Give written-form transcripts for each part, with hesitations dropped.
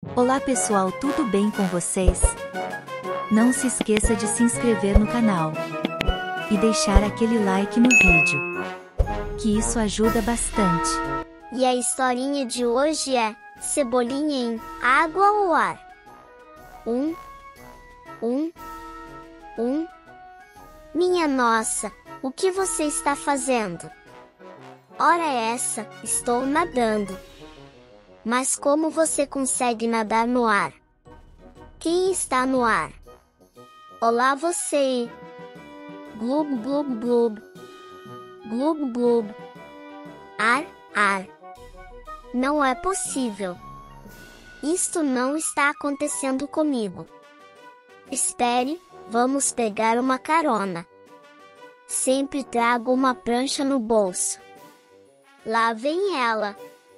Olá pessoal, tudo bem com vocês? Não se esqueça de se inscrever no canal e deixar aquele like no vídeo, que isso ajuda bastante. E a historinha de hoje é Cebolinha em Água ou Ar? Minha nossa, o que você está fazendo? Ora essa, estou nadando. Mas como você consegue nadar no ar? Quem está no ar? Olá você! Glub glub glub. Glub glub. Ar, ar. Não é possível. Isto não está acontecendo comigo. Espere, vamos pegar uma carona. Sempre trago uma prancha no bolso. Lá vem ela.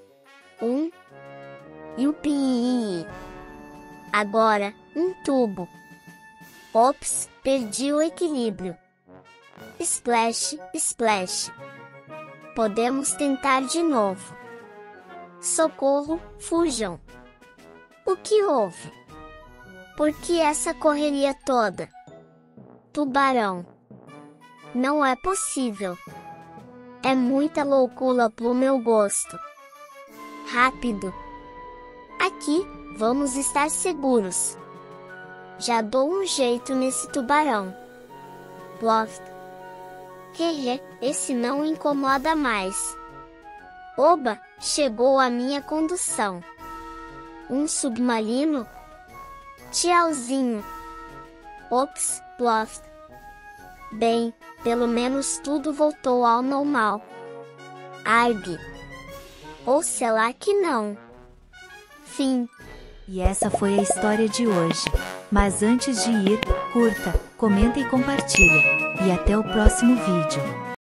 Yupi! Agora, um tubo. Ops, perdi o equilíbrio. Splash, splash. Podemos tentar de novo. Socorro, fujam. O que houve? Por que essa correria toda? Tubarão. Não é possível. É muita loucura pro meu gosto. Rápido. Aqui, vamos estar seguros. Já dou um jeito nesse tubarão. Ploft. Esse não incomoda mais. Oba, chegou a minha condução. Um submarino? Tchauzinho. Ops, ploft. Bem, pelo menos tudo voltou ao normal. Arg. Ou será que não? Fim. E essa foi a história de hoje. Mas antes de ir, curta, comenta e compartilha. E até o próximo vídeo.